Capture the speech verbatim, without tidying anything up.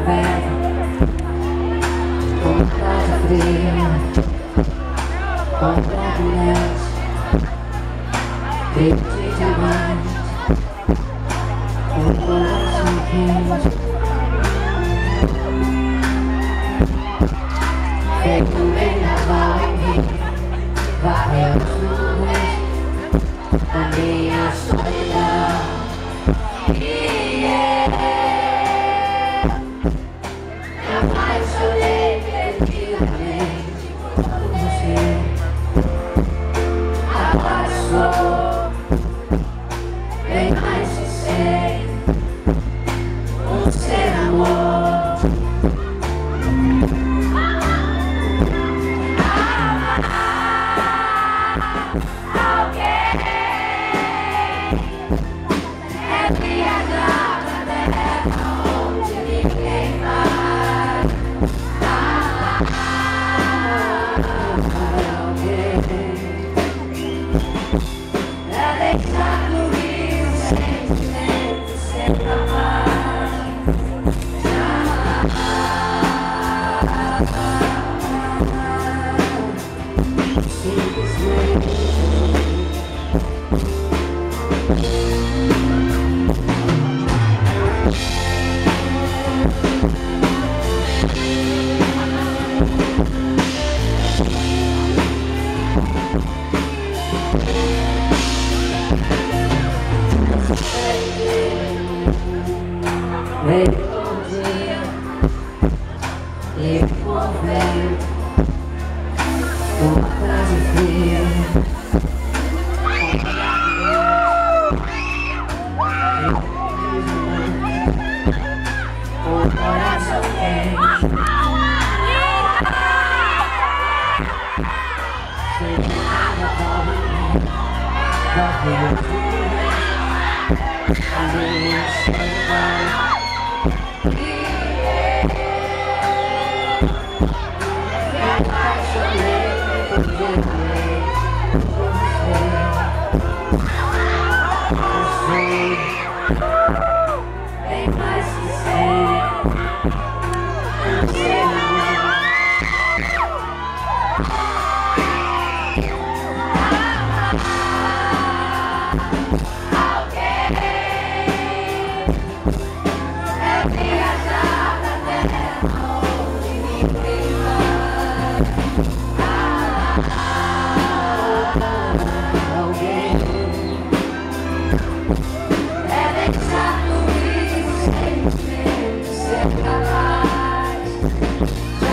primavera, uma casa fria, completamente feito de diamante, um coração quente, feito vendaval em mim, várias nuvens na minha solidão. Veio um dia, levou o vento, uma casa fria, um coração quente, sem nada pra viver, pra viver, a minha solidão. Tem mais que ser um ser humano. Alguém é viajar na terra onde ninguém vai. Alguém já